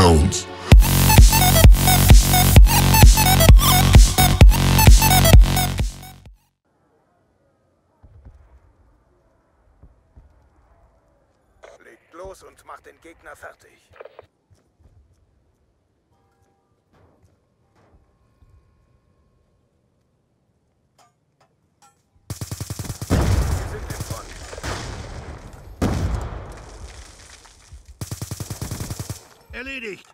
Sounds. Legt los und macht den Gegner fertig. Wir sind in Front. Erledigt!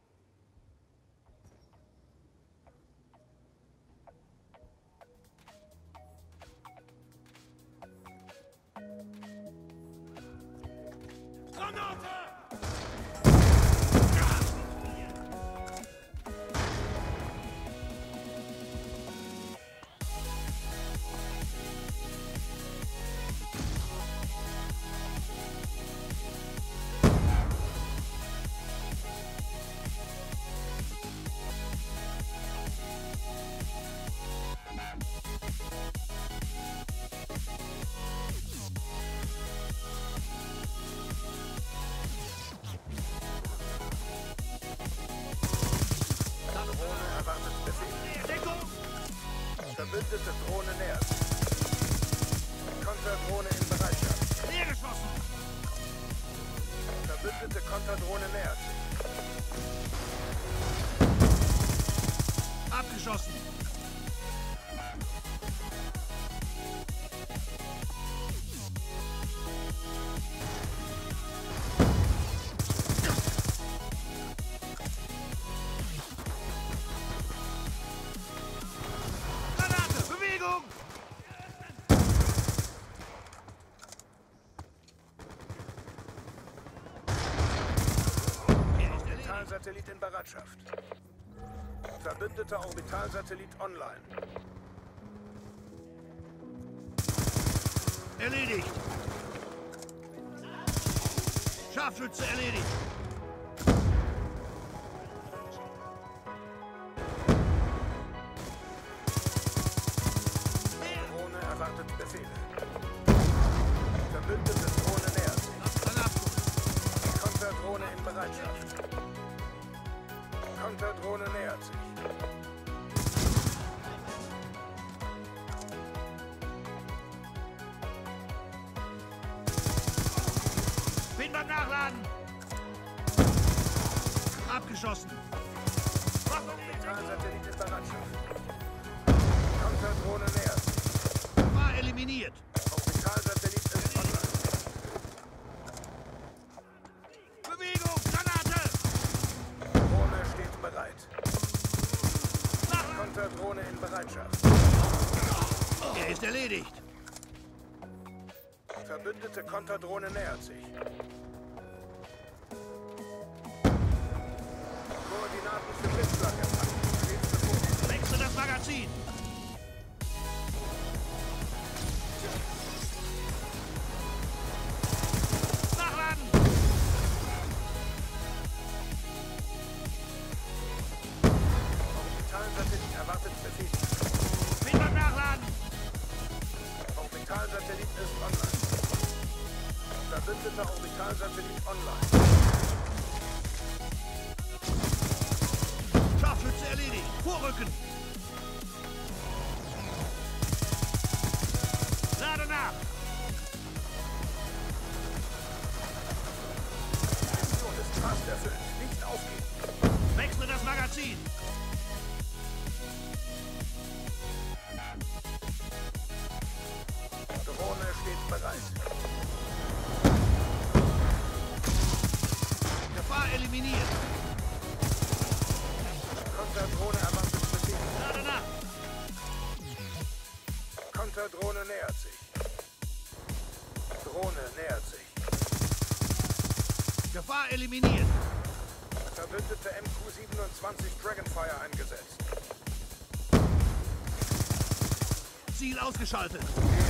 Verbündete Drohne nähert. Konterdrohne in Bereitschaft. Leergeschossen! Verbündete Konterdrohne nähert sich. Abgeschossen! Orbitalsatellit in Bereitschaft. Verbündeter Orbitalsatellit online. Erledigt! Scharfschütze erledigt! Drohne erwartet Befehle. Verbündete Drohne nähert sich. Konterdrohne in Bereitschaft. Konterdrohne nähert sich. Bin beim Nachladen! Abgeschossen! Orbitalsatellit in Bereitschaft. Konterdrohne nähert sich. War eliminiert! Orbitalsatellit ist online. Bewegung! Granate! Drohne steht bereit. Konterdrohne in Bereitschaft. Er ist erledigt! Verbündete Konterdrohne nähert sich. Koordinaten für Blitzschlag empfangen. Stets bevor. Wechsel das Magazin! Nachladen! Orbitalsatellit erwartet Befehl. Bin beim Nachladen! Orbitalsatellit ist online. Verbündeter Orbitalsatellit online. Scharfschütze erledigt! Vorrücken! Lade nach! Mission ist fast erfüllt. Nicht aufgeben. Wechsle das Magazin! Drohne steht bereit. Gefahr eliminiert! Konterdrohne erwartet Befehl. Lade nach! Konterdrohne nähert sich. Drohne nähert sich. Gefahr eliminiert! Verbündete MQ-27 Dragonfire eingesetzt. Ziel ausgeschaltet! Wir